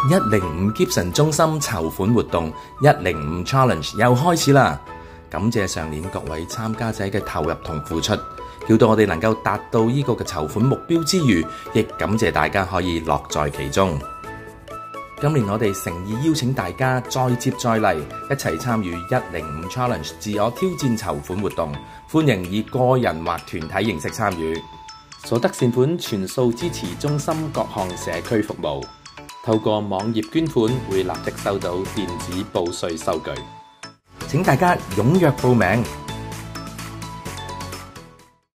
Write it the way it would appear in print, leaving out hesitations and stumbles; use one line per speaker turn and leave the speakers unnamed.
105 Gibson 中心籌款活動105 Challenge 又開始啦！感謝上年各位參加者嘅投入同付出，叫到我哋能夠達到呢個嘅籌款目標之餘，亦感謝大家可以樂在其中。今年我哋誠意邀請大家再接再厲，一齊參與105 Challenge 自我挑戰籌款活動，歡迎以個人或團體形式參與。所得善款全數支持中心各項社區服務。透過網頁捐款會立即收到電子報稅收據。請大家踴躍報名。